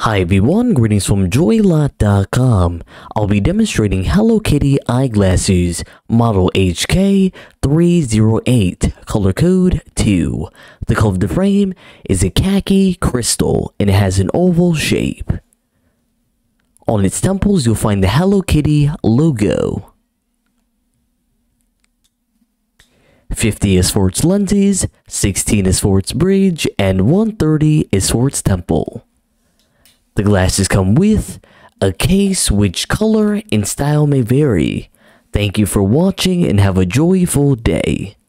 Hi everyone, greetings from joylot.com. I'll be demonstrating Hello Kitty eyeglasses, Model-HK308, color code 2. The color of the frame is a khaki crystal and it has an oval shape. On its temples you'll find the Hello Kitty logo. 50 is for its lenses, 16 is for its bridge, and 130 is for its temple. The glasses come with a case which color and style may vary. Thank you for watching and have a joyful day.